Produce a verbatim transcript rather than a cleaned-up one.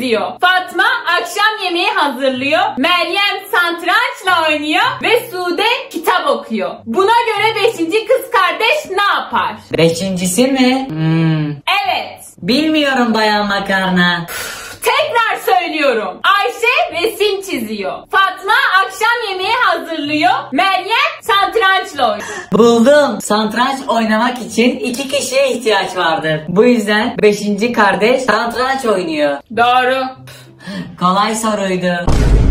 çiziyor. Fatma akşam yemeği hazırlıyor. Meryem satrançla oynuyor ve Sude kitap okuyor. Buna göre beşinci kız kardeş ne yapar? Beşincisi mi? Hmm. Evet. Bilmiyorum bayan makarna. Tekrar söylüyorum. Ayşe resim çiziyor. Fatma akşam yemeği hazırlıyor. Meryem satrançla oynuyor. Buldum. Satranç oynamak için iki kişiye ihtiyaç vardır. Bu yüzden beşinci kardeş satranç oynuyor. Doğru. Kolay soruydu.